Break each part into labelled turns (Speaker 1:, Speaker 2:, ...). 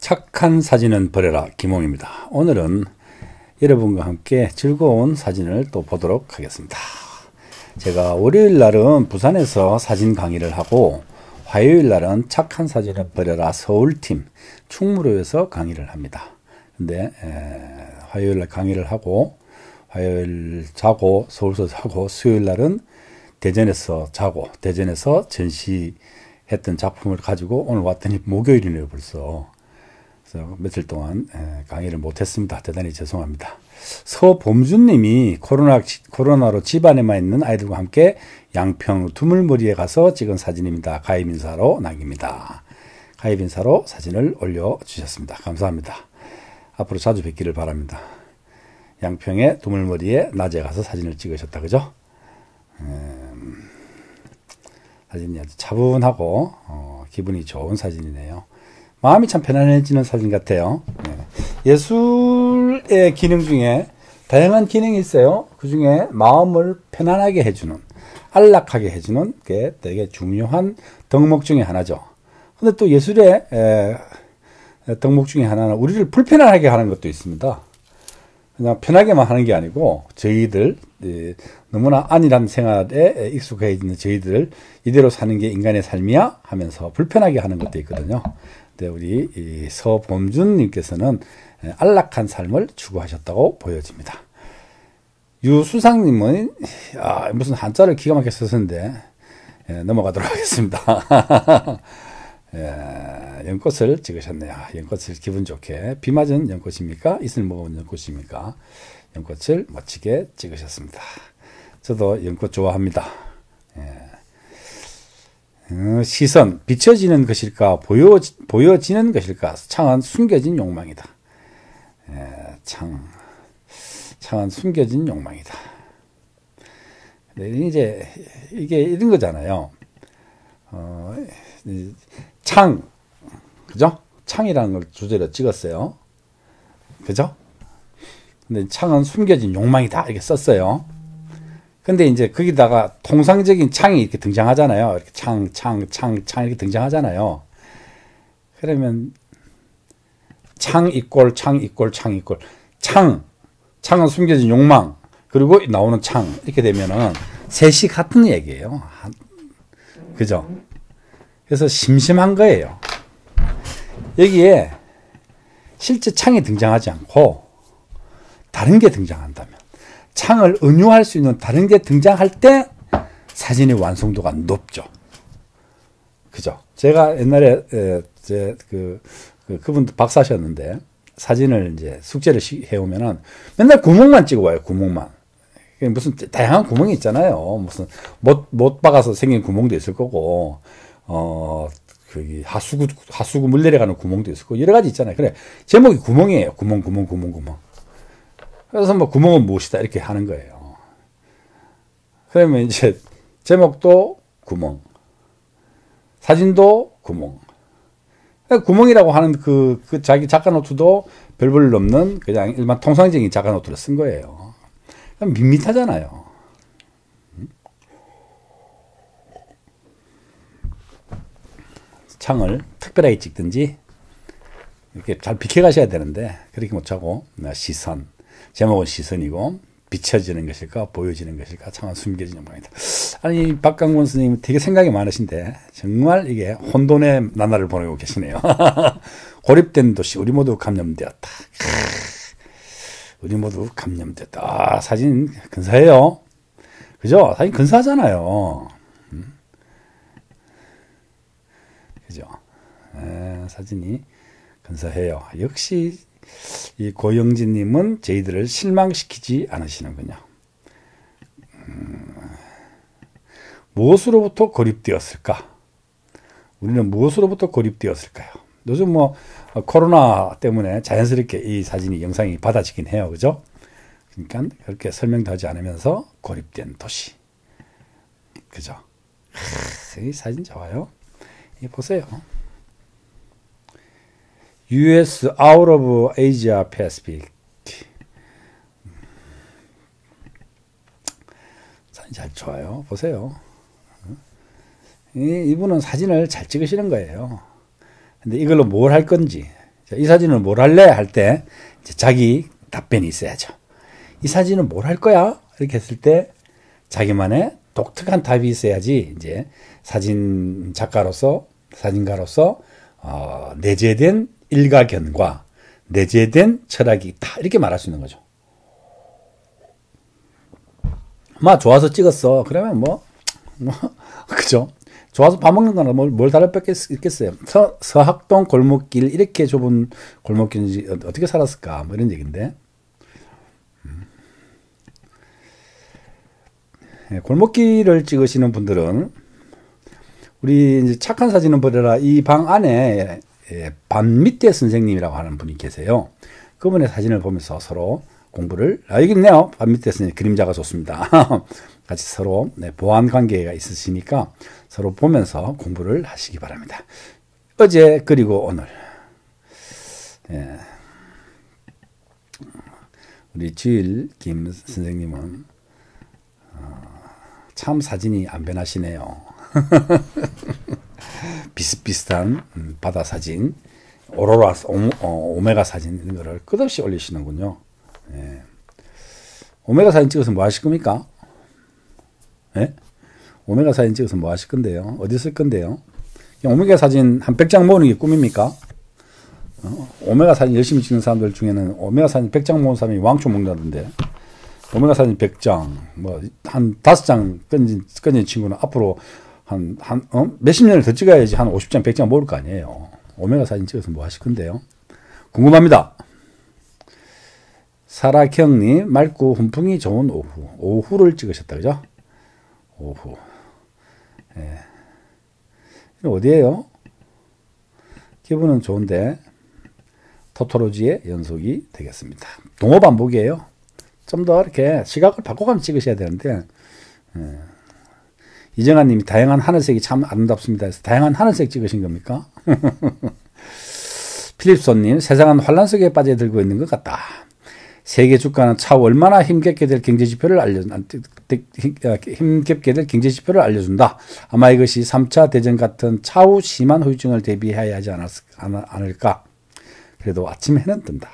Speaker 1: 착한 사진은 버려라, 김홍입니다. 오늘은 여러분과 함께 즐거운 사진을 또 보도록 하겠습니다. 제가 월요일 날은 부산에서 사진 강의를 하고 화요일 날은 착한 사진은 버려라 서울팀 충무로에서 강의를 합니다. 근데 화요일 날 강의를 하고 화요일 자고 서울서 자고 수요일 날은 대전에서 자고 대전에서 전시했던 작품을 가지고 오늘 왔더니 목요일이네요 벌써. 그래서 며칠 동안 강의를 못했습니다. 대단히 죄송합니다. 서범준님이 코로나로 집안에만 있는 아이들과 함께 양평 두물머리에 가서 찍은 사진입니다. 가입인사로 남깁니다. 가입인사로 사진을 올려주셨습니다. 감사합니다. 앞으로 자주 뵙기를 바랍니다. 양평의 두물머리에 낮에 가서 사진을 찍으셨다 그죠? 사진이 아주 차분하고 기분이 좋은 사진이네요. 마음이 참 편안해지는 사진 같아요. 예술의 기능 중에 다양한 기능이 있어요. 그 중에 마음을 편안하게 해주는, 안락하게 해주는 게 되게 중요한 덕목 중에 하나죠. 근데 또 예술의 덕목 중에 하나는 우리를 불편하게 하는 것도 있습니다. 그냥 편하게만 하는 게 아니고 저희들 너무나 안일한 생활에 익숙해 있는 저희들을 이대로 사는 게 인간의 삶이야 하면서 불편하게 하는 것도 있거든요. 근데 우리 서범준님께서는 안락한 삶을 추구하셨다고 보여집니다. 유수상님은 무슨 한자를 기가 막히게 썼는데 넘어가도록 하겠습니다. 연꽃을 찍으셨네요. 연꽃을 기분 좋게 비 맞은 연꽃입니까? 이슬 먹은 연꽃입니까? 연꽃을 멋지게 찍으셨습니다. 저도 연꽃 좋아합니다. 시선, 비춰지는 것일까 보여지는 것일까? 창은 숨겨진 욕망이다. 창은 숨겨진 욕망이다. 이제 이게 이런 거잖아요. 창, 그죠? 창이라는 걸 주제로 찍었어요. 그죠? 근데 창은 숨겨진 욕망이다. 이렇게 썼어요. 근데 이제 거기다가 통상적인 창이 이렇게 등장하잖아요. 이렇게 창 이렇게 등장하잖아요. 그러면 창은 숨겨진 욕망, 그리고 나오는 창, 이렇게 되면은 셋이 같은 얘기예요. 그죠? 그래서 심심한 거예요. 여기에 실제 창이 등장하지 않고 다른 게 등장한다면, 창을 은유할 수 있는 다른 게 등장할 때 사진의 완성도가 높죠. 그죠? 제가 옛날에 그분도 박사셨는데 사진을 이제 숙제를 해오면은 맨날 구멍만 찍어와요. 구멍만. 무슨 다양한 구멍이 있잖아요. 무슨 못 박아서 생긴 구멍도 있을 거고, 그 하수구 물 내려가는 구멍도 있을 거고, 여러 가지 있잖아요. 그래, 제목이 구멍이에요. 구멍. 그래서 뭐 구멍은 무엇이다 이렇게 하는 거예요. 그러면 이제 제목도 구멍, 사진도 구멍. 구멍이라고 하는 그 자기 작가 노트도 별볼 없는 그냥 일반 통상적인 작가 노트를 쓴 거예요. 밋밋하잖아요. 창을 특별하게 찍든지 이렇게 잘 비켜가셔야 되는데 그렇게 못하고 시선, 제목은 시선이고 비춰지는 것일까 보여지는 것일까 창은 숨겨진 욕망이다. 아니 박강원 선생님 되게 생각이 많으신데 정말 이게 혼돈의 나날을 보내고 계시네요. 고립된 도시 우리 모두 감염되었다. 우리 모두 감염됐다. 사진 근사해요. 그죠? 사진 근사하잖아요. 그죠? 사진이 근사해요. 역시 이 고영진님은 저희들을 실망시키지 않으시는군요. 무엇으로부터 고립되었을까? 우리는 무엇으로부터 고립되었을까요? 요즘 뭐 코로나 때문에 자연스럽게 이 사진이 영상이 받아지긴 해요. 그죠? 그러니까 그렇게 설명도 하지 않으면서 고립된 도시. 그죠? 이 사진 좋아요. 이 보세요. US out of Asia Pacific. 사진 잘 좋아요. 보세요. 이분은 사진을 잘 찍으시는 거예요. 근데 이걸로 뭘 할 건지 자, 이 사진은 뭘 할래? 할 때 자기 답변이 있어야죠. 이 사진은 뭘 할 거야? 이렇게 했을 때 자기만의 독특한 답이 있어야지 이제 사진 작가로서 사진가로서 내재된 일가견과 내재된 철학이 있다 이렇게 말할 수 있는 거죠. 좋아서 찍었어. 그러면 그죠? 좋아서 밥 먹는 거나 뭘 다를 뺏 있겠어요. 서학동 골목길 이렇게 좁은 골목길인지 어떻게 살았을까? 이런 얘기인데. 골목길을 찍으시는 분들은 우리 이제 착한 사진은 버려라 이 방 안에 반밑대 선생님이라고 하는 분이 계세요. 그분의 사진을 보면서 서로 공부를 여기 있네요. 반밑대 선생님 그림자가 좋습니다. 같이 서로 보완 관계가 있으시니까 서로 보면서 공부를 하시기 바랍니다. 어제 그리고 오늘 우리 주일 김 선생님은 참 사진이 안 변하시네요. 비슷비슷한 바다 사진, 오로라, 오메가 사진 이런 거를 끝없이 올리시는군요. 예. 오메가 사진 찍어서 뭐 하실 겁니까? 예? 오메가 사진 찍어서 뭐 하실 건데요? 어디 쓸 건데요? 오메가 사진 한 100장 모으는 게 꿈입니까? 오메가 사진 열심히 찍는 사람들 중에는 오메가 사진 100장 모은 사람이 왕초 먹는다던데. 오메가 사진 100장, 한 5장 끊진 친구는 앞으로 몇십 년을 더 찍어야지 한 50장, 100장 모을 거 아니에요. 오메가 사진 찍어서 뭐 하실 건데요? 궁금합니다. 사라경님, 맑고 훈풍이 좋은 오후. 오후를 찍으셨다, 그죠? 오후. 예. 어디에요? 기분은 좋은데, 토토로지의 연속이 되겠습니다. 동호 반복이에요. 좀 더 이렇게 시각을 바꿔가면서 찍으셔야 되는데, 이정아 님이 다양한 하늘색이 참 아름답습니다. 그래서 다양한 하늘색 찍으신 겁니까? 필립손님, 세상은 혼란 속에 빠져들고 있는 것 같다. 세계 주가는 차후 얼마나 힘겹게 될 경제지표를 경제지표를 알려준다. 아마 이것이 3차 대전 같은 차후 심한 후유증을 대비해야 하지 않을까. 그래도 아침 해는 뜬다.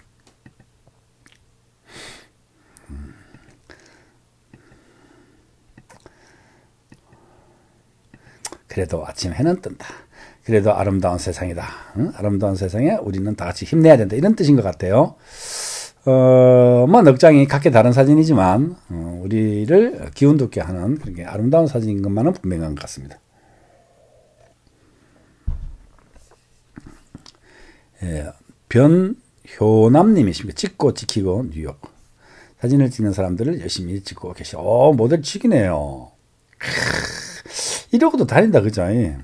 Speaker 1: 그래도 아침 해는 뜬다. 그래도 아름다운 세상이다. 응? 아름다운 세상에 우리는 다 같이 힘내야 된다. 이런 뜻인 것 같아요. 넉 장이 각기 다른 사진이지만 우리를 기운 돋게 하는 그렇게 아름다운 사진인 것만은 분명한 것 같습니다. 예, 변효남님이십니다. 찍고 지키고 뉴욕. 사진을 찍는 사람들을 열심히 찍고 계시오. 모델 찍이네요. 이러고도 다닌다, 그죠?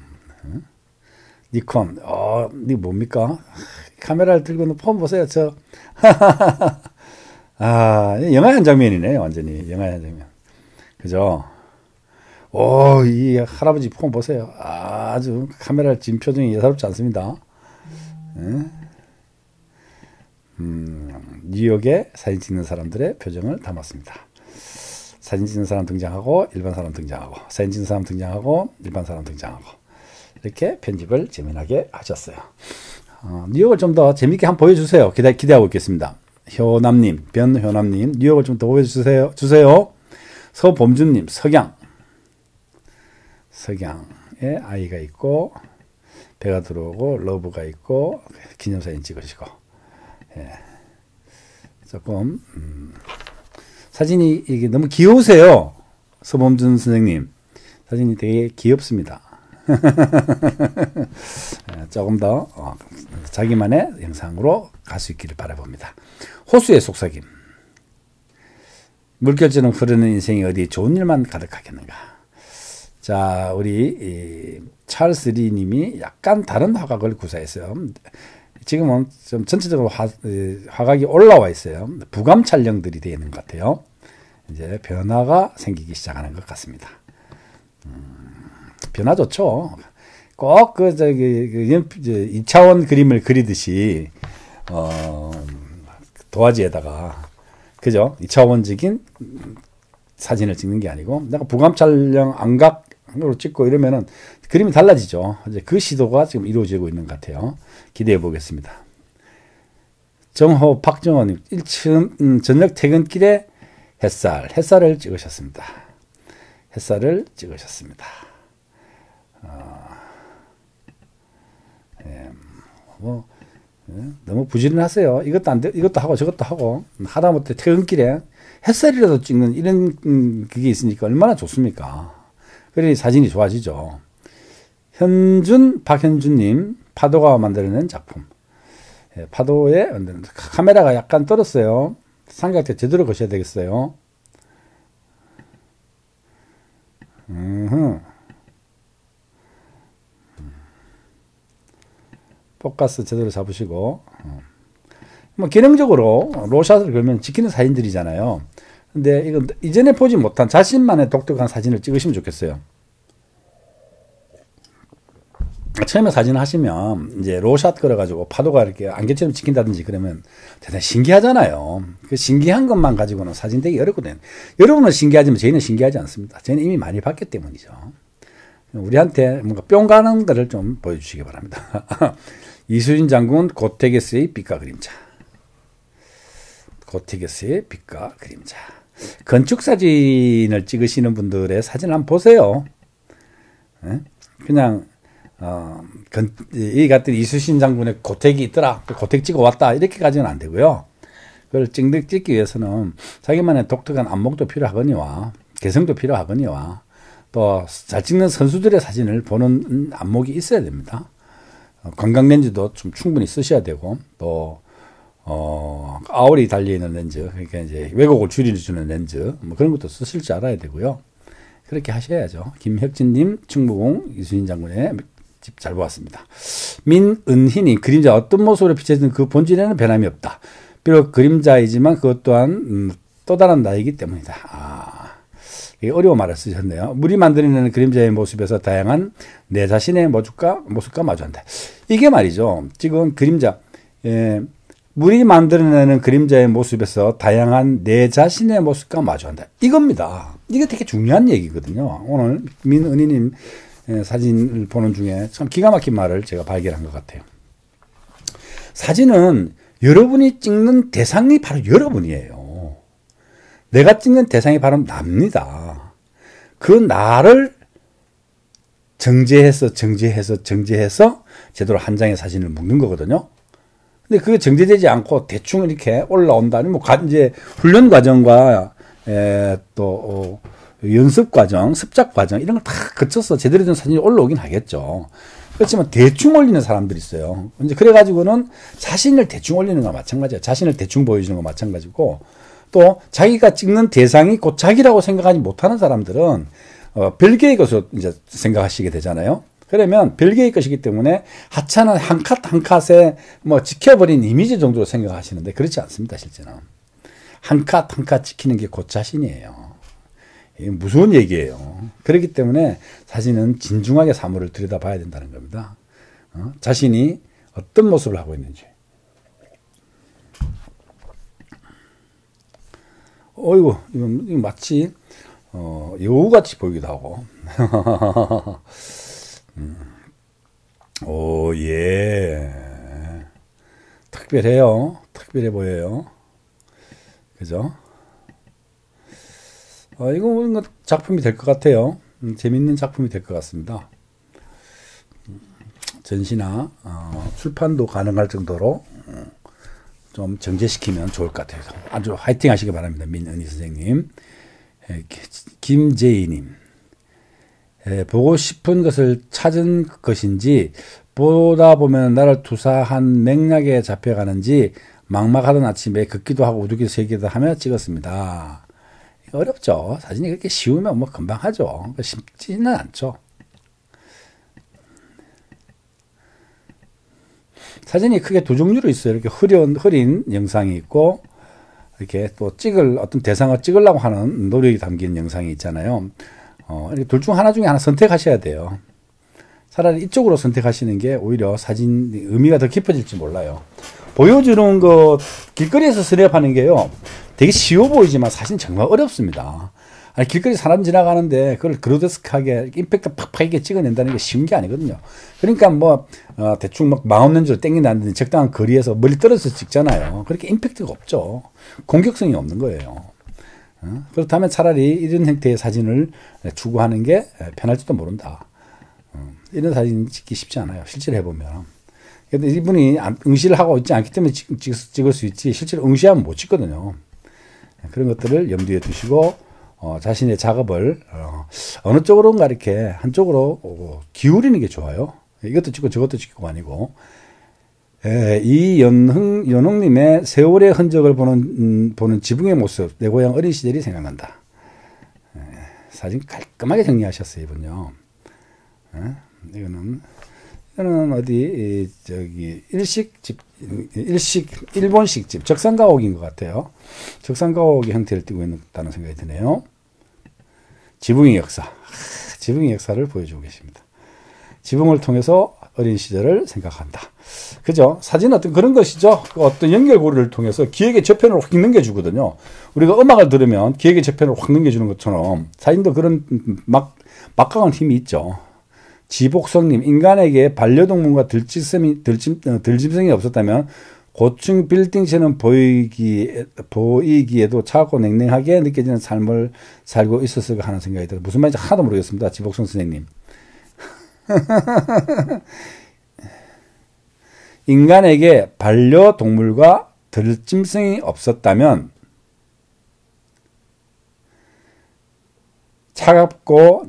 Speaker 1: 니콘, 니 뭡니까? 카메라를 들고 폰 보세요, 영화의 한 장면이네, 완전히. 영화의 한 장면. 그죠? 이 할아버지 폰 보세요. 아주 카메라 진 표정이 예사롭지 않습니다. 뉴욕에 사진 찍는 사람들의 표정을 담았습니다. 사진 찍는 사람 등장하고 일반 사람 등장하고 사진 찍는 사람 등장하고 일반 사람 등장하고 이렇게 편집을 재미나게 하셨어요. 뉴욕을 좀 더 재밌게 한번 보여주세요. 기대하고 있겠습니다. 효남님, 변효남님, 뉴욕을 좀 더 보여주세요. 서범준님, 석양에 아이가 있고 배가 들어오고 러브가 있고 기념사진 찍으시고 조금 사진이 이게 너무 귀여우세요. 서범준 선생님 사진이 되게 귀엽습니다. 조금 더 자기만의 영상으로 갈 수 있기를 바라봅니다. 호수의 속삭임. 물결처럼 흐르는 인생이 어디 좋은 일만 가득하겠는가. 자, 우리 찰스 리 님이 약간 다른 화각을 구사했어요. 지금은 좀 전체적으로 화각이 올라와 있어요. 부감 촬영들이 되어 있는 것 같아요. 이제 변화가 생기기 시작하는 것 같습니다. 변화 좋죠. 꼭 그 2차원 그림을 그리듯이 도화지에다가 그죠? 2차원적인 사진을 찍는 게 아니고 내가 부감 촬영 안각으로 찍고 이러면은 그림이 달라지죠. 이제 그 시도가 지금 이루어지고 있는 것 같아요. 기대해 보겠습니다. 정호 박정호님 1층 저녁 퇴근길에 햇살을 찍으셨습니다. 햇살을 찍으셨습니다. 너무 부지런하세요. 이것도 안 돼, 이것도 하고 저것도 하고 하다못해 퇴근길에 햇살이라도 찍는 이런 그게 있으니까 얼마나 좋습니까? 그러니 사진이 좋아지죠. 박현준님 파도가 만들어낸 작품. 파도에 카메라가 약간 떨었어요. 삼각대 제대로 거셔야 되겠어요. 포커스 제대로 잡으시고 뭐 기능적으로 로샷을 걸면 찍히는 사진들이잖아요. 근데 이건 이전에 보지 못한 자신만의 독특한 사진을 찍으시면 좋겠어요. 처음에 사진 하시면 이제 로샷 걸어가지고 파도가 이렇게 안개처럼 찍힌다든지 그러면 대단히 신기하잖아요. 그 신기한 것만 가지고는 사진 되기 어렵거든요. 여러분은 신기하지만 저희는 신기하지 않습니다. 저희는 이미 많이 봤기 때문이죠. 우리한테 뭔가 뿅 가는 것을 좀 보여주시기 바랍니다. 이수진 장군 고테게스의 빛과 그림자. 고테게스의 빛과 그림자. 건축 사진을 찍으시는 분들의 사진을 한번 보세요. 그냥 이 같은 이수신 장군의 고택이 있더라, 고택 찍어 왔다 이렇게까지는 안 되고요. 그걸 찍기 위해서는 자기만의 독특한 안목도 필요하거니와 개성도 필요하거니와 또 잘 찍는 선수들의 사진을 보는 안목이 있어야 됩니다. 관광 렌즈도 좀 충분히 쓰셔야 되고 또 아울이 달려있는 렌즈, 그러니까 이제 왜곡을 줄여주는 렌즈 뭐 그런 것도 쓰실 줄 알아야 되고요. 그렇게 하셔야죠. 김혁진님 충무공 이수신 장군의 집 잘 보았습니다. 민은희님 그림자 어떤 모습으로 비춰지는 그 본질에는 변함이 없다. 비록 그림자이지만 그것 또한 또 다른 나이기 때문이다. 이게 어려운 말을 쓰셨네요. 물이 만들어내는 그림자의 모습에서 다양한 내 자신의 모습과 마주한다. 이게 말이죠. 지금 그림자 물이 만들어내는 그림자의 모습에서 다양한 내 자신의 모습과 마주한다. 이겁니다. 이게 되게 중요한 얘기거든요. 오늘 민은희님 사진을 보는 중에 참 기가 막힌 말을 제가 발견한 것 같아요. 사진은 여러분이 찍는 대상이 바로 여러분이에요. 내가 찍는 대상이 바로 납니다. 그 나를 정제해서 제대로 한 장의 사진을 묶는 거거든요. 근데 그게 정제되지 않고 대충 이렇게 올라온다니 뭐 이제 훈련 과정과 또 연습 과정, 습작 과정 이런 걸 다 거쳐서 제대로 된 사진이 올라오긴 하겠죠. 그렇지만 대충 올리는 사람들이 있어요. 이제 그래가지고는 자신을 대충 올리는 거와 마찬가지예요. 자신을 대충 보여주는 거와 마찬가지고 또 자기가 찍는 대상이 곧 자기라고 생각하지 못하는 사람들은 별개의 것으로 이제 생각하시게 되잖아요. 그러면 별개의 것이기 때문에 하찮은 한 컷 한 컷에 뭐 지켜버린 이미지 정도로 생각하시는데 그렇지 않습니다. 실제는 한 컷 한 컷 지키는 게 곧 자신이에요. 이게 무서운 얘기예요. 그렇기 때문에 사진은 진중하게 사물을 들여다봐야 된다는 겁니다. 자신이 어떤 모습을 하고 있는지. 어이구, 이거 마치 여우같이 보이기도 하고. 오, 예. 특별해요. 특별해 보여요. 그죠? 이거 작품이 될 것 같아요. 재밌는 작품이 될 것 같습니다. 전시나 출판도 가능할 정도로 좀 정제시키면 좋을 것 같아요. 아주 화이팅 하시기 바랍니다. 민은희 선생님. 김재희님. 보고 싶은 것을 찾은 것인지 보다 보면 나를 투사한 맥락에 잡혀가는지 막막하던 아침에 걷기도 하고 우두기도 세기도 하며 찍었습니다. 어렵죠. 사진이 그렇게 쉬우면 뭐 금방 하죠. 쉽지는 않죠. 사진이 크게 두 종류로 있어요. 이렇게 흐린 영상이 있고, 이렇게 또 어떤 대상을 찍으려고 하는 노력이 담긴 영상이 있잖아요. 둘 중 하나 중에 하나 선택하셔야 돼요. 차라리 이쪽으로 선택하시는 게 오히려 사진 의미가 더 깊어질지 몰라요. 보여주는 거 길거리에서 스냅하는 게요. 되게 쉬워 보이지만 사실 정말 어렵습니다. 아니, 길거리 사람 지나가는데 그걸 그로데스크하게 임팩트 팍팍하게 찍어낸다는 게 쉬운 게 아니거든요. 그러니까 뭐 대충 막 마음 없는 줄 땡긴다는데 적당한 거리에서 멀리 떨어져서 찍잖아요. 그렇게 임팩트가 없죠. 공격성이 없는 거예요. 그렇다면 차라리 이런 형태의 사진을 추구하는 게 편할지도 모른다. 이런 사진 찍기 쉽지 않아요. 실제로 해보면. 근데 이분이 응시를 하고 있지 않기 때문에 찍을 수 있지, 실제로 응시하면 못 찍거든요. 그런 것들을 염두에 두시고 자신의 작업을 어느 쪽으로인가 이렇게 한쪽으로 기울이는 게 좋아요. 이것도 찍고 저것도 찍고 아니고. 이 연흥님의 세월의 흔적을 보는 지붕의 모습, 내 고향 어린 시절이 생각난다. 사진 깔끔하게 정리하셨어요, 이분요. 이거는 어디 저기 일본식 집 적산가옥인 것 같아요. 적산가옥의 형태를 띠고 있다는 생각이 드네요. 지붕의 역사, 지붕의 역사를 보여주고 계십니다. 지붕을 통해서 어린 시절을 생각한다. 그죠? 사진은 어떤 그런 것이죠. 어떤 연결고리를 통해서 기획의 저편을 확 넘겨주거든요. 우리가 음악을 들으면 기획의 저편을 확 넘겨주는 것처럼 사진도 그런 막강한 힘이 있죠. 지복성님, 인간에게 반려동물과 들짐승이 없었다면 고층 빌딩처럼 보이기에도 차갑고 냉랭하게 느껴지는 삶을 살고 있었을까 하는 생각이 들어요. 무슨 말인지 하나도 모르겠습니다. 지복성 선생님. 인간에게 반려동물과 들짐승이 없었다면 차갑고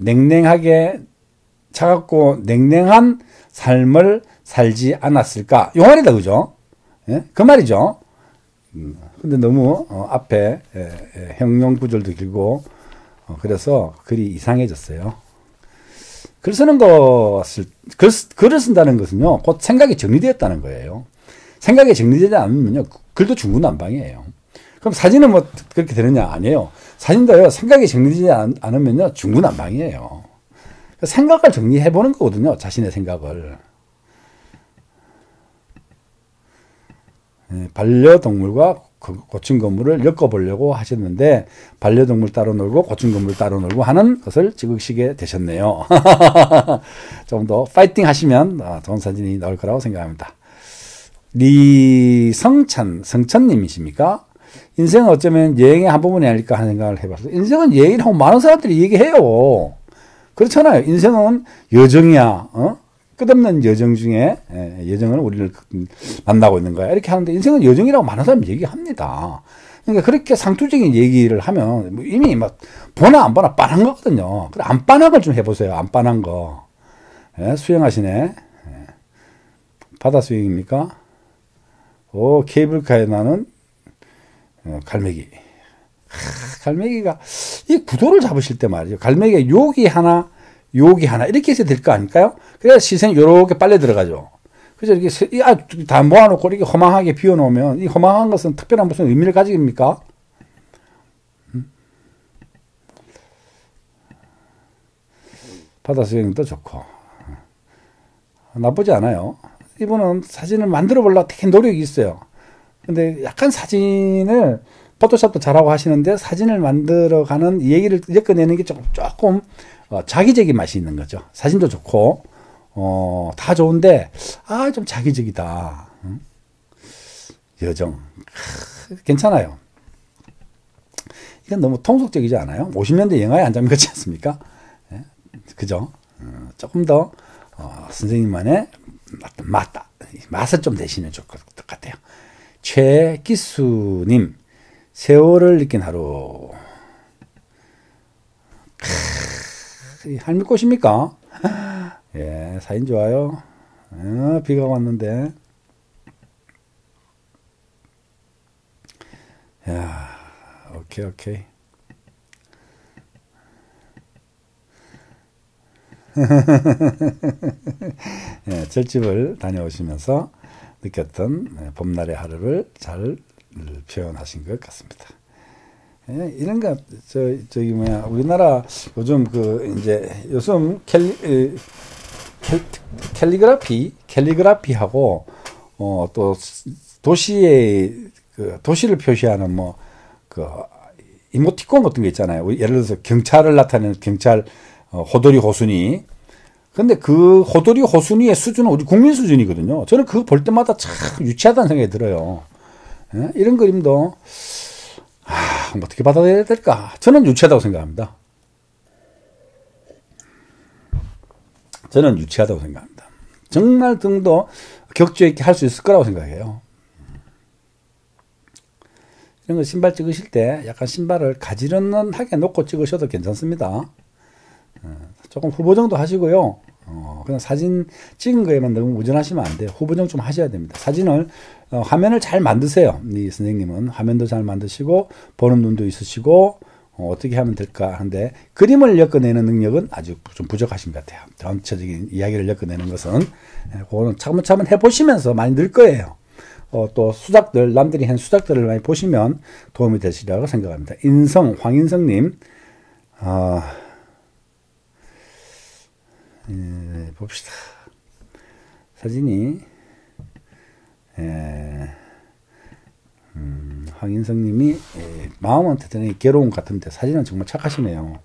Speaker 1: 냉랭한 삶을 살지 않았을까? 요 말이다, 그죠? 예? 그 말이죠. 근데 너무 앞에 형용 구절도 길고 그래서 글이 이상해졌어요. 글을 쓴다는 것은요, 곧 생각이 정리되었다는 거예요. 생각이 정리되지 않으면요, 글도 중구난방이에요. 그럼 사진은 뭐 그렇게 되느냐? 아니에요. 사진도요, 생각이 정리되지 않으면요, 중구난방이에요. 생각을 정리해보는 거거든요, 자신의 생각을. 반려동물과 고층 건물을 엮어보려고 하셨는데 반려동물 따로 놀고 고층 건물 따로 놀고 하는 것을 찍으시게 되셨네요. 좀 더 파이팅 하시면 좋은 사진이 나올 거라고 생각합니다. 성천님이십니까? 인생은 어쩌면 여행의 한 부분이 아닐까 하는 생각을 해봤어요. 인생은 여행이라고 많은 사람들이 얘기해요. 그렇잖아요. 인생은 여정이야. 끝없는 여정 중에 여정은 우리를 만나고 있는 거야. 이렇게 하는데 인생은 여정이라고 많은 사람이 얘기합니다. 그러니까 그렇게 상투적인 얘기를 하면 이미 막 보나 안 보나 빤한 거거든요. 그래, 안 빤한 걸 좀 해보세요. 안 빤한 거. 수영하시네. 바다 수영입니까? 오, 케이블카에 나는 갈매기. 갈매기가 이 구도를 잡으실 때 말이죠. 갈매기가 여기 하나 이렇게 해서 될 거 아닐까요? 그래야 시선이 이렇게 빨려 들어가죠. 그래서 이렇게 다 모아놓고 이렇게 허망하게 비워놓으면 이 허망한 것은 특별한 무슨 의미를 가집니까? 바다 수영도 좋고 나쁘지 않아요. 이분은 사진을 만들어 보려고 되게 노력이 있어요. 근데 약간 사진을 포토샵도 잘하고 하시는데 사진을 만들어가는 얘기를 엮어내는 게 조금 자기적인 맛이 있는 거죠. 사진도 좋고 다 좋은데 좀 자기적이다. 여정 괜찮아요. 이건 너무 통속적이지 않아요? 50년대 영화의 한 장면 같지 않습니까? 예? 그죠? 조금 더 선생님만의 맛을 좀 내시면 좋을 것 같아요. 최기수님, 세월을 느낀 하루. 할미꽃입니까? 예, 사진 좋아요. 비가 왔는데. 야, 오케이. 예, 절집을 다녀오시면서 느꼈던 봄날의 하루를 잘 표현하신 것 같습니다. 예, 이런 거, 우리나라 요즘 요즘 캘리그라피하고, 또 도시를 표시하는 이모티콘 같은 거 있잖아요. 예를 들어서 경찰을 나타내는 경찰 호돌이 호순이. 근데 그 호돌이 호순이의 수준은 우리 국민 수준이거든요. 저는 그거 볼 때마다 참 유치하다는 생각이 들어요. 예? 이런 그림도 어떻게 받아들여야 될까? 저는 유치하다고 생각합니다. 저는 유치하다고 생각합니다. 정말 등도 격조 있게 할 수 있을 거라고 생각해요. 이런 거 신발 찍으실 때 약간 신발을 가지런하게 놓고 찍으셔도 괜찮습니다. 조금 후보 정도 하시고요. 그냥 사진 찍은 거에만 너무 우전하시면 안 돼요. 후보 정도 좀 하셔야 됩니다. 사진을 화면을 잘 만드세요. 이 선생님은 화면도 잘 만드시고 보는 눈도 있으시고 어떻게 하면 될까 하는데 그림을 엮어내는 능력은 아주 좀 부족하신 것 같아요. 전체적인 이야기를 엮어내는 것은 그거는 차근차근 해보시면서 많이 늘 거예요. 또 수작들, 남들이 한 수작들을 많이 보시면 도움이 되시리라고 생각합니다. 황인성님, 봅시다. 사진이, 황인성님이, 마음은 대단히 괴로운 것 같은데 사진은 정말 착하시네요.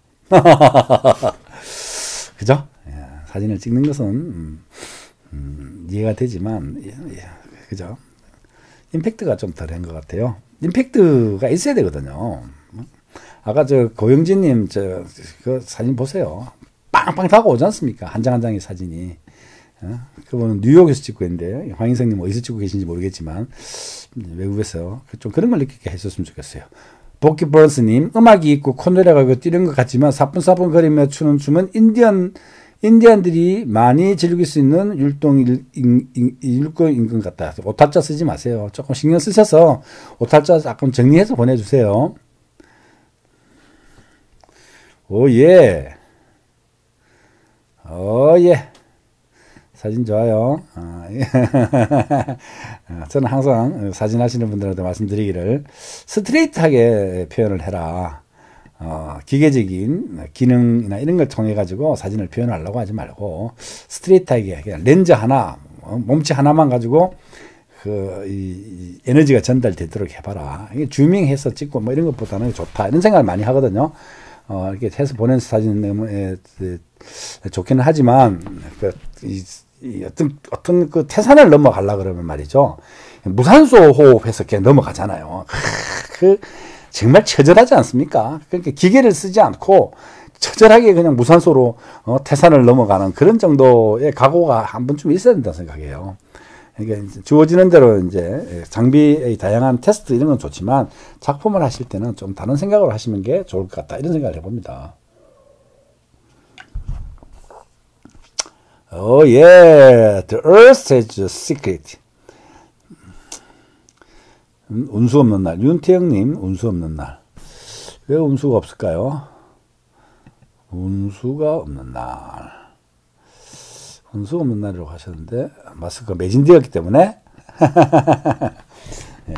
Speaker 1: 그죠? 사진을 찍는 것은, 이해가 되지만, 그죠? 임팩트가 좀 덜한 것 같아요. 임팩트가 있어야 되거든요. 아까 고영진님 그 사진 보세요. 빵빵 다가오지 않습니까? 한 장 한 장의 사진이. 그분은 뉴욕에서 찍고 있는데 황인성님 어디서 찍고 계신지 모르겠지만 외국에서 좀 그런 걸 느끼게 했었으면 좋겠어요. 복귀버스님, 음악이 있고 콧노래가 있고 뛰는 것 같지만 사뿐사뿐 거리며 추는 춤은 인디언들이 많이 즐길 수 있는 율동인 것 같다. 오탈자 쓰지 마세요. 조금 신경 쓰셔서 오탈자 조금 정리해서 보내주세요. 오예. 오예. 사진 좋아요. 저는 항상 사진 하시는 분들한테 말씀드리기를 스트레이트하게 표현을 해라. 기계적인 기능이나 이런 걸 통해 가지고 사진을 표현하려고 하지 말고 스트레이트하게 그냥 렌즈 하나, 몸체 하나만 가지고 이 에너지가 전달되도록 해봐라. 이게 주밍해서 찍고 뭐 이런 것보다는 좋다. 이런 생각을 많이 하거든요. 이렇게 해서 보낸 사진은 너무 좋기는 하지만 어떤 그 태산을 넘어가려 그러면 말이죠. 무산소 호흡해서 그냥 넘어가잖아요. 정말 처절하지 않습니까? 그러니까 기계를 쓰지 않고 처절하게 그냥 무산소로 태산을 넘어가는 그런 정도의 각오가 한 번쯤 있어야 된다고 생각해요. 그러니까 주어지는 대로 이제 장비의 다양한 테스트 이런 건 좋지만 작품을 하실 때는 좀 다른 생각을 하시는 게 좋을 것 같다. 이런 생각을 해봅니다. Oh yeah, the earth has a secret. 운수 없는 날. 윤태영님, 운수 없는 날. 왜 운수가 없을까요? 운수가 없는 날. 운수 없는 날이라고 하셨는데, 마스크가 매진되었기 때문에, 예.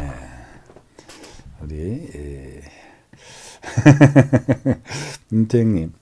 Speaker 1: 윤태영님,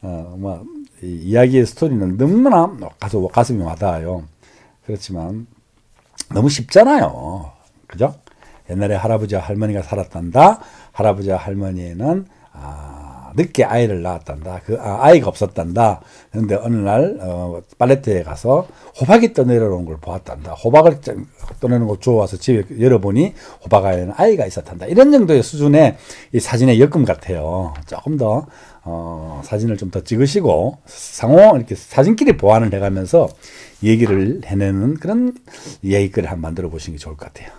Speaker 1: 이야기의 스토리는 너무나 가슴이 와닿아요. 그렇지만, 너무 쉽잖아요. 그죠? 옛날에 할아버지와 할머니가 살았단다. 할아버지와 할머니는 늦게 아이를 낳았단다. 아이가 없었단다. 그런데 어느 날 빨래터에 가서 호박이 떠내려오는 걸 보았단다. 호박을 떠내는 걸 주워와서 집에 열어보니 호박 안에는 아이가 있었단다. 이런 정도의 수준의 이 사진의 엮음 같아요. 조금 더 사진을 좀 더 찍으시고 상호 이렇게 사진끼리 보완을 해가면서 얘기를 해내는 그런 이야기글을 한번 만들어 보시는 게 좋을 것 같아요.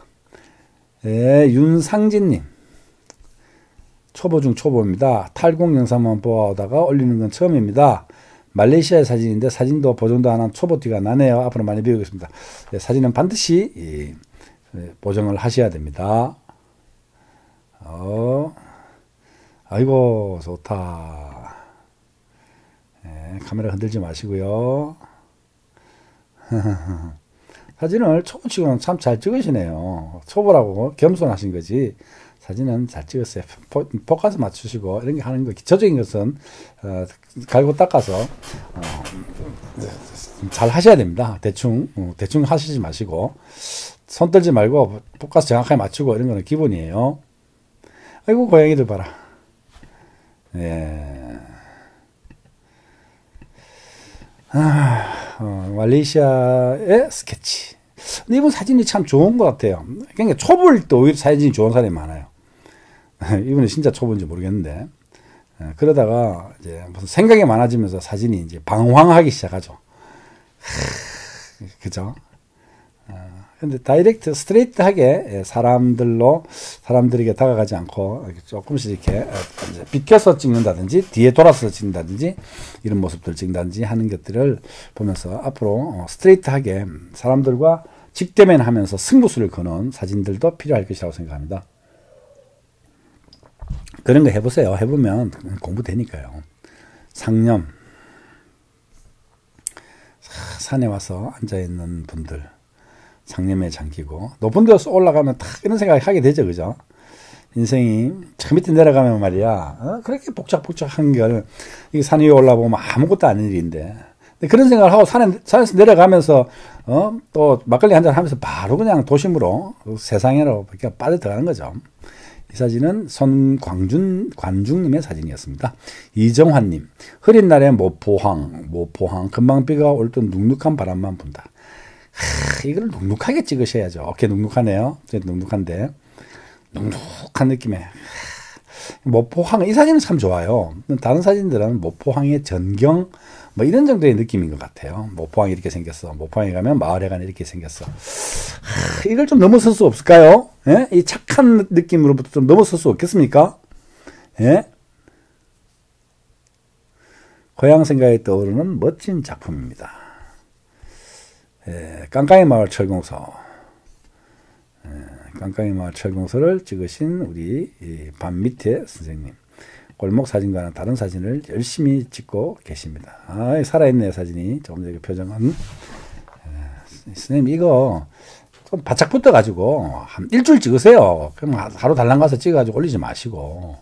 Speaker 1: 윤상진님, 초보 중 초보입니다. 탈공 영상만 보다가 올리는 건 처음입니다. 말레이시아의 사진인데 사진도 보정도 안 한 초보티가 나네요. 앞으로 많이 배우겠습니다. 사진은 반드시 보정을 하셔야 됩니다. 아이고 좋다. 카메라 흔들지 마시고요. 사진을 초보치고는 참 잘 찍으시네요. 초보라고 겸손하신 거지. 사진은 잘 찍었어요. 포커스 맞추시고 이런 게 하는 거 기초적인 것은 갈고 닦아서 잘 하셔야 됩니다. 대충 하시지 마시고 손 떨지 말고 포커스 정확하게 맞추고 이런 거는 기본이에요. 아이고 고양이들 봐라. 예. 말레이시아의 스케치. 근데 이분 사진이 참 좋은 것 같아요. 그러니까 초보일 때 오히려 사진이 좋은 사람이 많아요. 이분은 진짜 초보인지 모르겠는데. 그러다가 이제 무슨 생각이 많아지면서 사진이 이제 방황하기 시작하죠. 그죠? 근데 다이렉트, 스트레이트하게 사람들에게 다가가지 않고 조금씩 이렇게 비켜서 찍는다든지 뒤에 돌아서 찍는다든지 이런 모습들을 찍는다든지 하는 것들을 보면서 앞으로 스트레이트하게 사람들과 직대면 하면서 승부수를 거는 사진들도 필요할 것이라고 생각합니다. 그런 거 해보세요. 해보면 공부되니까요. 상념. 산에 와서 앉아있는 분들. 상념에 잠기고 높은 데서 올라가면 딱 이런 생각을 하게 되죠. 그죠? 인생이 저 밑에 내려가면 말이야 그렇게 복잡한 걸 이 산 위에 올라보면 아무것도 아닌 일인데 그런 생각을 하고 산에서 내려가면서 또 막걸리 한잔 하면서 바로 그냥 도심으로 세상으로 이렇게 빠져들어가는 거죠. 이 사진은 관중님의 사진이었습니다. 이정환님, 흐린 날에 모포항 금방 비가 올 듯 눅눅한 바람만 분다. 이걸 눅눅하게 찍으셔야죠. 오케이, 눅눅하네요. 눅눅한데 눅눅한 느낌에 모포항, 이 사진은 참 좋아요. 다른 사진들은 모포항의 전경 뭐 이런 정도의 느낌인 것 같아요. 모포항이 이렇게 생겼어. 모포항에 가면 마을에 가면 이렇게 생겼어. 이걸 좀 넘어설 수 없을까요? 예? 이 착한 느낌으로부터 좀 넘어설 수 없겠습니까? 예? 고향 생각이 떠오르는 멋진 작품입니다. 예, 깡깡이 마을 철공소. 깡깡이 마을 철공소를 찍으신 우리 밤밑에 선생님. 골목 사진과는 다른 사진을 열심히 찍고 계십니다. 살아있네요, 사진이. 조금 전에 표정은. 선생님, 이거 좀 바짝 붙어가지고 한 일주일 찍으세요. 그럼 하루 달랑 가서 찍어가지고 올리지 마시고.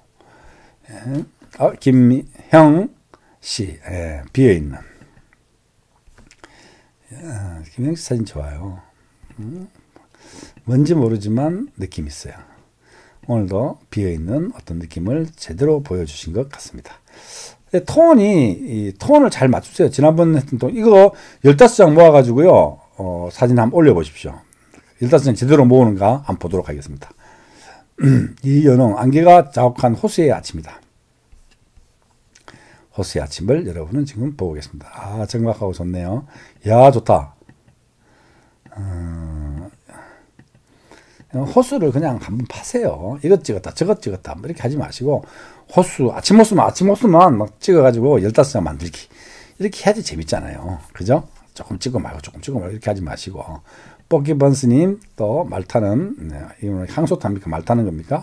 Speaker 1: 김형 씨, 비어있는. 김형 씨 사진 좋아요. 뭔지 모르지만 느낌 있어요. 오늘도 비어있는 어떤 느낌을 제대로 보여주신 것 같습니다. 톤을 잘 맞추세요. 지난번 했던 톤, 이거 15장 모아가지고요, 사진 한번 올려보십시오. 15장 제대로 모으는가 한번 보도록 하겠습니다. 이연홍, 안개가 자욱한 호수의 아침이다. 호수의 아침을 여러분은 지금 보고 계십니다. 정막하고 좋네요. 야, 좋다. 호수를 그냥 한번 파세요. 이것 찍었다, 저것 찍었다, 뭐 이렇게 하지 마시고, 아침 호수만 막 찍어가지고 15장 만들기. 이렇게 해야지 재밌잖아요. 그죠? 조금 찍어 말고, 이렇게 하지 마시고. 뽀끼번스님, 또 말 타는, 이건 향수 탑니까? 말 타는 겁니까?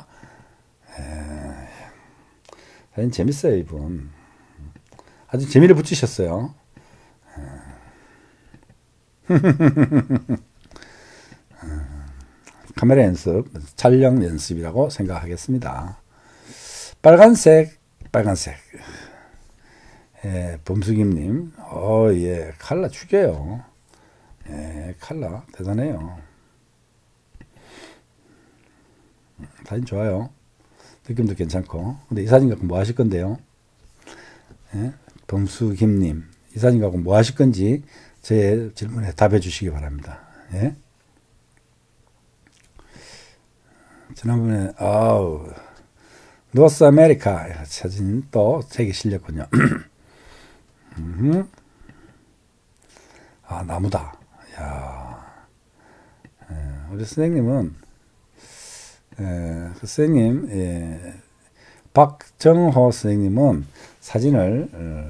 Speaker 1: 사진 재밌어요, 이분. 아주 재미를 붙이셨어요. 카메라 연습, 촬영 연습이라고 생각하겠습니다. 빨간색. 범수김님, 예, 칼라 죽여요. 예, 칼라 대단해요. 사진 좋아요. 느낌도 괜찮고. 근데 이 사진 갖고 뭐 하실 건데요? 예, 범수김님, 이 사진 갖고 뭐 하실 건지 제 질문에 답해 주시기 바랍니다. 예? 지난번에 노스 아메리카 사진 또 색이 실렸군요. 나무다. 야, 우리 선생님은 그 선생님, 박정호 선생님은 사진을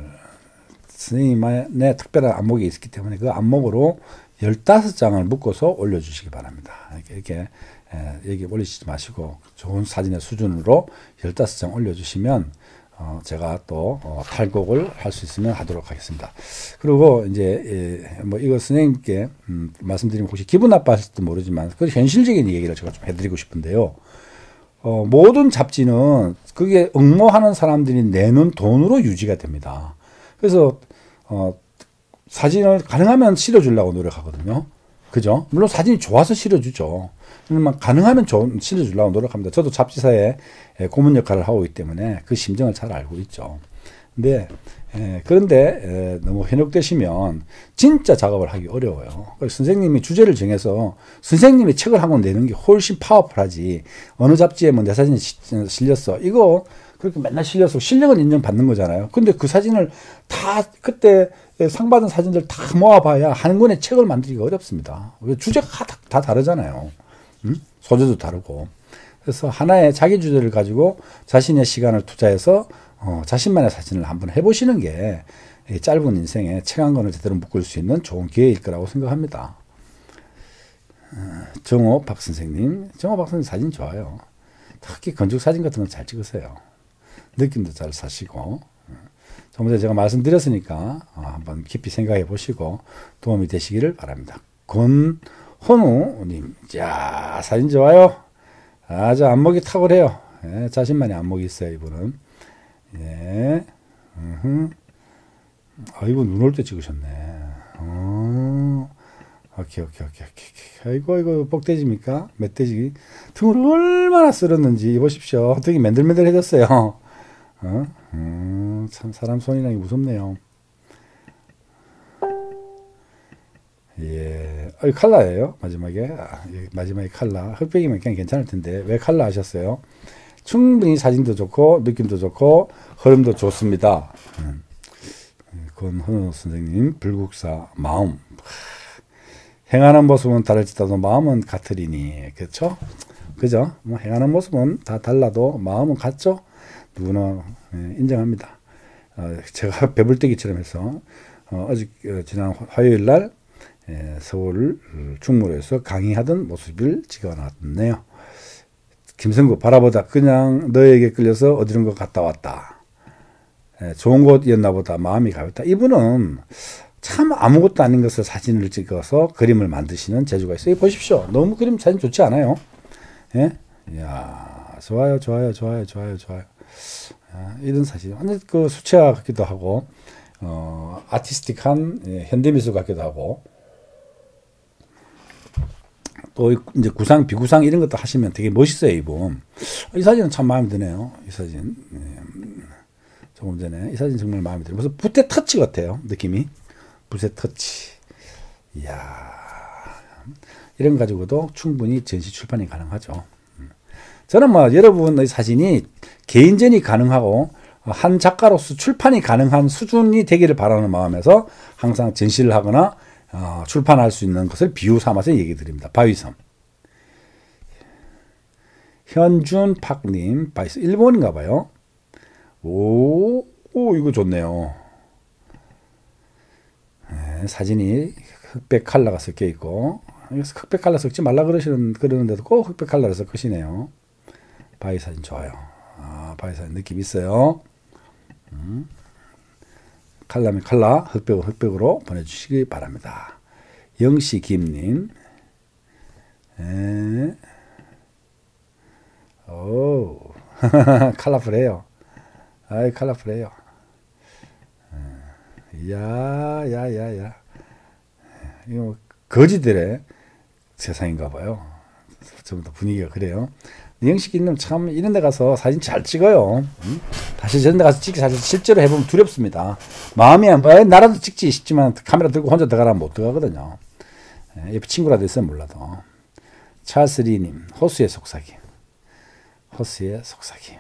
Speaker 1: 선생님의 특별한 안목이 있기 때문에 그 안목으로 15장을 묶어서 올려주시기 바랍니다. 이렇게 여기 올리시지 마시고 좋은 사진의 수준으로 15장 올려주시면 제가 또 탈곡을 할 수 있으면 하도록 하겠습니다. 그리고 이제 뭐 이거 선생님께 말씀드리면 혹시 기분 나빠하실지도 모르지만 그 현실적인 얘기를 제가 좀 해드리고 싶은데요. 모든 잡지는 그게 응모하는 사람들이 내는 돈으로 유지가 됩니다. 그래서 사진을 가능하면 실어주려고 노력하거든요. 그죠? 물론 사진이 좋아서 실어주죠. 그러면 가능하면 실어주려고 노력합니다. 저도 잡지사에 고문 역할을 하고 있기 때문에 그 심정을 잘 알고 있죠. 그런데 너무 현혹되시면 진짜 작업을 하기 어려워요. 선생님이 주제를 정해서 선생님이 책을 한 권 내는 게 훨씬 파워풀하지. 어느 잡지에 뭐 내 사진이 실렸어. 이거 그렇게 맨날 실려서 실력은 인정받는 거잖아요. 근데 그 사진을 다 그때 상 받은 사진들 다 모아봐야 한 권의 책을 만들기가 어렵습니다. 주제가 다 다르잖아요. 소재도 다르고. 그래서 하나의 자기 주제를 가지고 자신의 시간을 투자해서 자신만의 사진을 한번 해보시는 게 짧은 인생에 책 한 권을 제대로 묶을 수 있는 좋은 기회일 거라고 생각합니다. 정호 박 선생님. 정호 박 선생님 사진 좋아요. 특히 건축 사진 같은 건 잘 찍으세요. 느낌도 잘 사시고. 좀 전에 제가 말씀드렸으니까 한번 깊이 생각해 보시고 도움이 되시기를 바랍니다. 권헌우님. 야, 사진 좋아요. 아주 안목이 탁월해요. 예, 자신만의 안목이 있어요, 이분은. 예. 이분 눈 올 때 찍으셨네. 오케이. 아이고, 복돼지입니까? 멧돼지. 등을 얼마나 쓸었는지 보십시오. 등이 맨들맨들해졌어요. 참, 사람 손이라는 게 무섭네요. 예. 칼라예요, 마지막에. 마지막에 칼라. 흑백이면 그냥 괜찮을 텐데, 왜 칼라 하셨어요? 충분히 사진도 좋고 느낌도 좋고 흐름도 좋습니다. 권헌우 선생님. 불국사 마음. 행하는 모습은 다를지라도 마음은 같으리니. 그렇죠? 그죠? 뭐 행하는 모습은 다 달라도 마음은 같죠? 누구나 인정합니다. 제가 배불떼기처럼 해서 지난 화요일 날 서울 충무로에서 강의하던 모습을 찍어놨네요. 김성구. 바라보다 그냥 너에게 끌려서 어디론가 갔다 왔다. 좋은 곳이었나 보다. 마음이 가볍다. 이분은 참 아무것도 아닌 것을 사진을 찍어서 그림을 만드시는 재주가 있어요. 보십시오. 너무 그림 사진 좋지 않아요? 예? 이야, 좋아요. 이런 사진. 완전 그 수채화 같기도 하고, 아티스틱한 현대미술 같기도 하고, 또 이제 구상, 비구상 이런 것도 하시면 되게 멋있어요, 이분. 이 사진은 참 마음에 드네요. 이 사진. 조금 전에 이 사진 정말 마음에 들어요. 무슨 붓의 터치 같아요, 느낌이. 붓의 터치. 이야, 이런 거 가지고도 충분히 전시 출판이 가능하죠. 저는 뭐 여러분의 사진이 개인전이 가능하고 한 작가로서 출판이 가능한 수준이 되기를 바라는 마음에서 항상 전시를 하거나 출판할 수 있는 것을 비유 삼아서 얘기 드립니다. 바위섬. 현준팍님. 바위섬. 일본인가 봐요. 오, 이거 좋네요. 네, 사진이 흑백 컬러가 섞여 있고, 흑백 컬러 섞지 말라 그러는데도 꼭 흑백 컬러를 섞으시네요. 바위 사진 좋아요. 바위 사진 느낌 있어요. 컬러면 컬러, 흑백은 흑백으로 보내주시기 바랍니다. 영시 김님. 오, 컬러풀해요. 아이, 컬러풀해요. 야. 이거 거지들의 세상인가 봐요. 좀 더 분위기가 그래요. 영식이님 참 이런 데 가서 사진 잘 찍어요. 다시 저런 데 가서 찍기 사실 실제로 해보면 두렵습니다. 마음이 안 봐요. 나라도 찍지 싶지만 카메라 들고 혼자 들어가라면 못 들어가거든요. 옆에 친구라도 있으면 몰라도. 찰스 리님. 호수의 속삭임. 호수의 속삭임.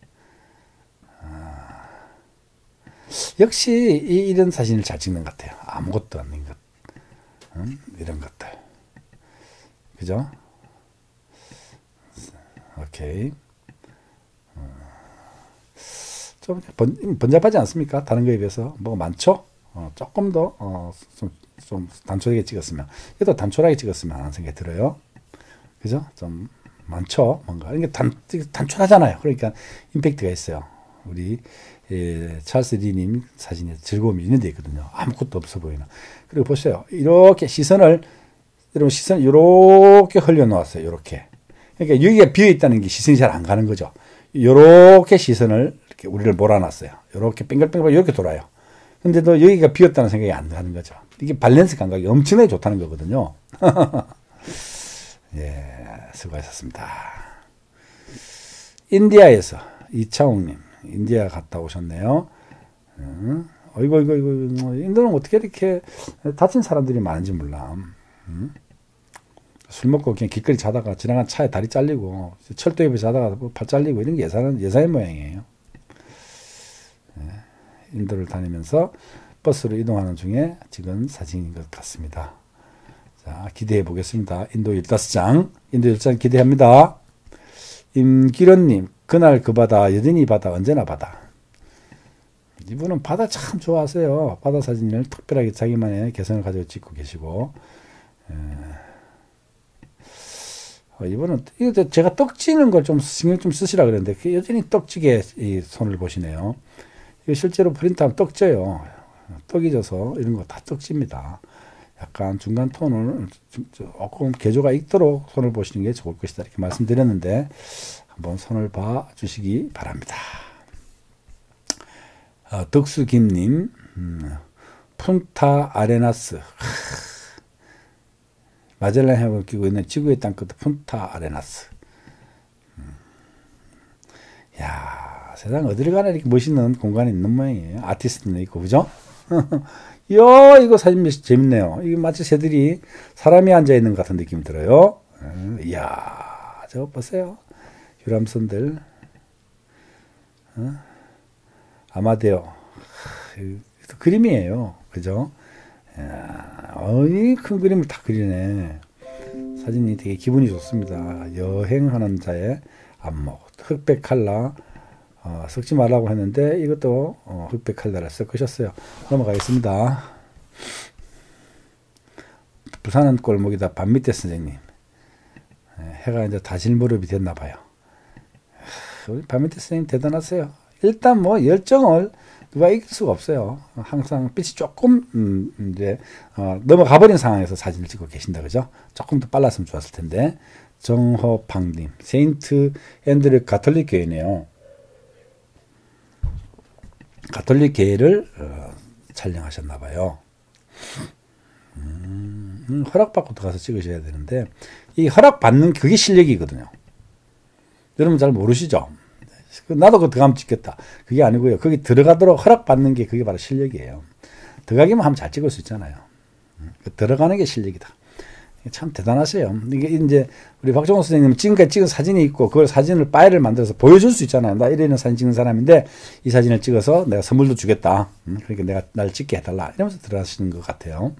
Speaker 1: 역시 이런 사진을 잘 찍는 것 같아요. 아무것도 아닌 것. 이런 것들. 그죠? 오케이. 좀 번잡하지 않습니까? 다른 거에 비해서 뭐가 많죠? 조금 더 좀 단촐하게 찍었으면, 얘도 단촐하게 찍었으면 하는 생각이 들어요. 그죠? 좀 많죠? 뭔가 이게 단촐하잖아요. 그러니까 임팩트가 있어요. 우리 찰스 리님 사진에 즐거움이 있는 데 있거든요. 아무것도 없어 보이는. 그리고 보세요. 이렇게 여러분 시선 이렇게 흘려놓았어요. 이렇게. 그러니까 여기가 비어 있다는 게 시선이 잘 안 가는 거죠. 이렇게 시선을 이렇게 우리를 몰아놨어요. 이렇게 뱅글뱅글 이렇게 돌아요. 근데도 여기가 비었다는 생각이 안 드는 거죠. 이게 밸런스 감각이 엄청나게 좋다는 거거든요. 예, 수고하셨습니다. 인디아에서 이창욱님, 인디아 갔다 오셨네요. 어이구, 인도는 어떻게 이렇게 다친 사람들이 많은지 몰라. 술 먹고 그냥 길거리 자다가 지나간 차에 다리 잘리고, 철도 옆에 자다가 팔 잘리고, 이런 게 예사의 모양이에요. 예, 인도를 다니면서 버스로 이동하는 중에 찍은 사진인 것 같습니다. 자, 기대해 보겠습니다. 인도 15장, 인도 15장 기대합니다. 임기련님, 그날 그 바다, 여전히 바다, 언제나 바다. 이분은 바다 참 좋아하세요. 바다 사진을 특별하게 자기만의 개성을 가지고 찍고 계시고, 이분은 이거 제가 떡지는 걸 좀 신경 좀 쓰시라 그랬는데 여전히 떡지게 이 손을 보시네요. 이거 실제로 프린트하면 떡져요. 떡이 져서 이런 거 다 떡집니다. 약간 중간 톤을 조금 개조가 있도록 손을 보시는 게 좋을 것이다 이렇게 말씀드렸는데 한번 손을 봐 주시기 바랍니다. 덕수김님, 푼타 아레나스. 마젤란 해역을 끼고 있는 지구의 땅끝 푼타 아레나스. 야, 세상 어디를 가나 이렇게 멋있는 공간이 있는 모양이에요. 아티스트는 있고, 그죠? 이야, 이거 사진 재밌네요. 이게 마치 새들이 사람이 앉아있는 것 같은 느낌이 들어요. 이야, 저거 보세요. 유람선들. 아마데오. 그림이에요. 그죠? 이 큰 그림을 다 그리네. 사진이 되게 기분이 좋습니다. 여행하는 자의 안목. 흑백 칼라. 섞지 말라고 했는데 이것도 흑백 칼라를 섞으셨어요. 넘어가겠습니다. 부산은 꼴목이다. 밤밑에 선생님. 해가 이제 다질무렵이 됐나 봐요. 우리 밤밑에 선생님 대단하세요. 일단 뭐 열정을 누가 이길 수가 없어요. 항상 빛이 조금 이제 넘어가 버린 상황에서 사진을 찍고 계신다 그죠? 조금 더 빨랐으면 좋았을 텐데. 정호팡님, 세인트 앤드류 가톨릭 교회네요. 가톨릭 교회를 촬영하셨나 봐요. 허락받고 들어가서 찍으셔야 되는데 이 허락받는 그게 실력이거든요. 여러분 잘 모르시죠? 나도 그 들어가면 찍겠다. 그게 아니고요. 거기 들어가도록 허락받는 게 그게 바로 실력이에요. 들어가기만 하면 잘 찍을 수 있잖아요. 들어가는 게 실력이다. 참 대단하세요. 이게 이제 우리 박정호 선생님은 지금까지 찍은 사진이 있고 그걸 사진을 파일을 만들어서 보여줄 수 있잖아요. 나 이런 사진 찍는 사람인데 이 사진을 찍어서 내가 선물도 주겠다. 그러니까 내가 날 찍게 해달라. 이러면서 들어가시는 것 같아요.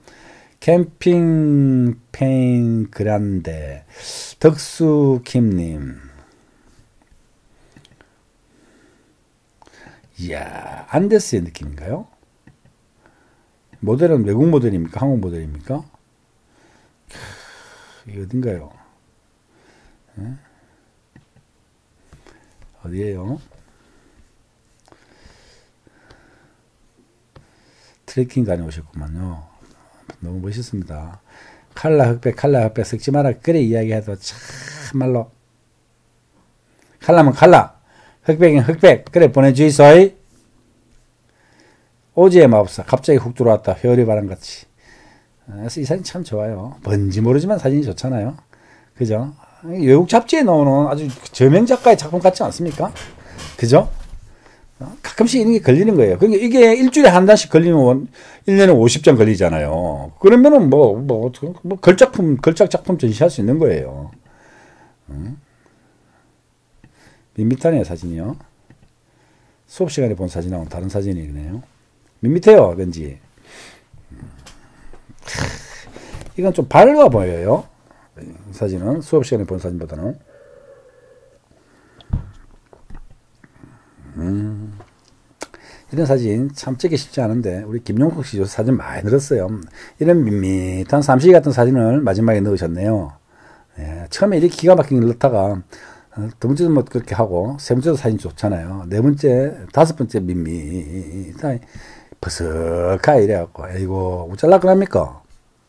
Speaker 1: 캠핑 페인 그란데 덕수킴님. 이야, 안데스의 느낌인가요? 모델은 외국 모델입니까? 한국 모델입니까? 이게 어딘가요? 어디에요? 트레킹 다녀오셨구만요. 너무 멋있습니다. 칼라 흑백 섞지 마라. 그래 이야기해도 참말로 칼라면 칼라, 흑백은 흑백. 그래 보내주이소이. 오지의 마법사 갑자기 훅 들어왔다. 회오리 바람같이. 그래서 이 사진 참 좋아요. 뭔지 모르지만 사진이 좋잖아요. 그죠? 외국 잡지에 나오는 아주 저명 작가의 작품 같지 않습니까? 그죠? 가끔씩 이런 게 걸리는 거예요. 그러니까 이게 일주일에 한 단씩 걸리면 1년에 50장 걸리잖아요. 그러면은 걸작 작품 전시할 수 있는 거예요. 밋밋하네요, 사진이요. 수업 시간에 본 사진하고는 다른 사진이네요. 밋밋해요, 왠지. 이건 좀 밝아 보여요. 사진은 수업 시간에 본 사진보다는. 이런 사진 참 찍기 쉽지 않은데 우리 김용국 씨 사진 많이 늘었어요. 이런 밋밋한 삼시기 같은 사진을 마지막에 넣으셨네요. 예, 처음에 이렇게 기가 막힌 걸 넣다가 두 번째도 뭐 그렇게 하고 세 번째도 사진 좋잖아요. 네 번째, 다섯 번째 밋밋한 버석하게 이래갖고 아이고 어쩌려고 합니까?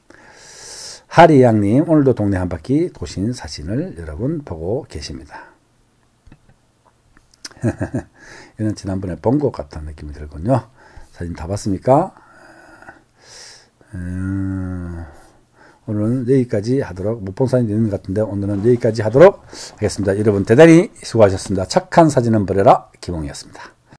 Speaker 1: 하리양님 오늘도 동네 한 바퀴 도신 사진을 여러분 보고 계십니다. 이는 지난번에 본 것 같은 느낌이 들군요. 사진 다 봤습니까? 오늘은 여기까지 하도록, 못 본 사진이 있는 것 같은데 오늘은 여기까지 하도록 하겠습니다. 여러분 대단히 수고하셨습니다. 착한 사진은 버려라, 김홍이었습니다.